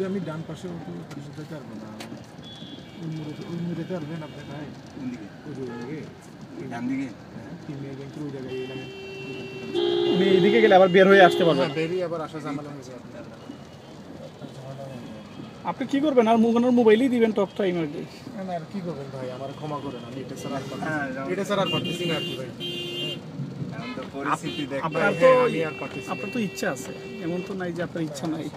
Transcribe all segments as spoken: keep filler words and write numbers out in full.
যদি আমি ডান পাশে যেতে পারবো না ওই মুড়ে পারবেন আপনি ভাই কোন দিকে ওই দিকে ডান দিকে তিন মিনিট ওই জায়গায় এলাম আমি এদিকে গেলে আবার বের হয়ে আসতে পারবো বেরিয়ে আবার আসা ঝামেলা হয়ে যাবে আপনি কি করবেন আর মোবাইলের মোবাইলই দিবেন টক টাইম আর কি না আর কি করবেন ভাই আমার ক্ষমা করেন আমি এটা ছাড়া আর পারতেছি এটা ছাড়া আর পারতেছি না আর কি ভাই এখন তো পরিস্থিতি দেখতে আপনার তো আপনার তো ইচ্ছা আছে এমন তো নাই যে আপনার ইচ্ছা নাই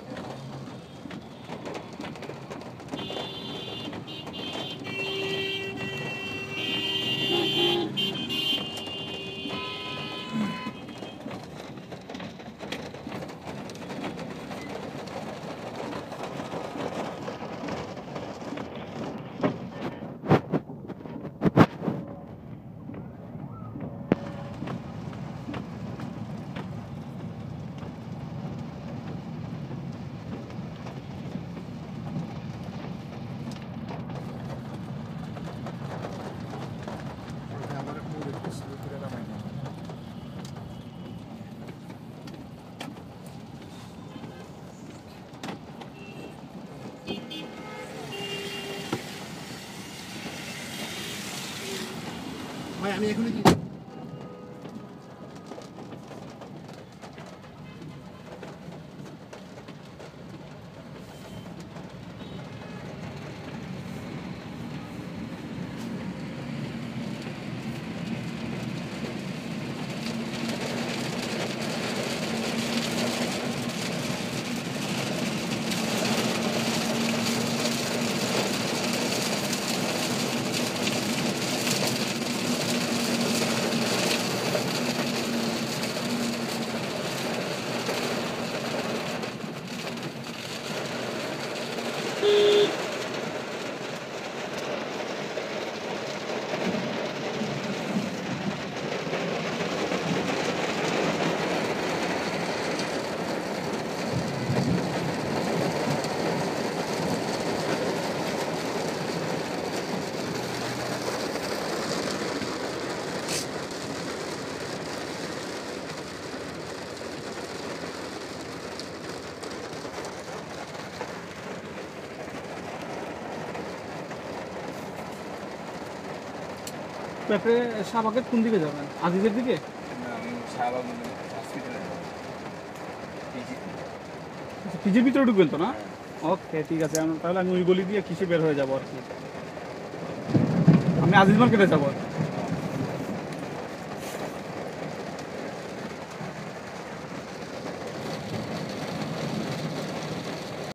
ভাই আমি এখনই কি আপনি শাহবাগের কোন দিকে যাবেন আজিজের দিকে পিজির ভিতরে ঢুকবেন তো না ওকে ঠিক আছে তাহলে আমি ওই গলি দিয়ে কিসে বের হয়ে যাবো আর কি আমি আজিজ মার্কেটে যাবো